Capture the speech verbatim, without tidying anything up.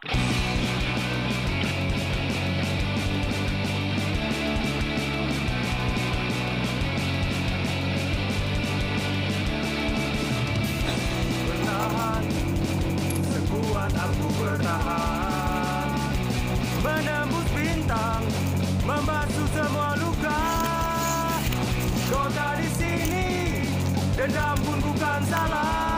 Bertahan, sekuat aku bertahan, menembus bintang, membasuh semua luka. Kau tak di sini, dendam pun bukan salah.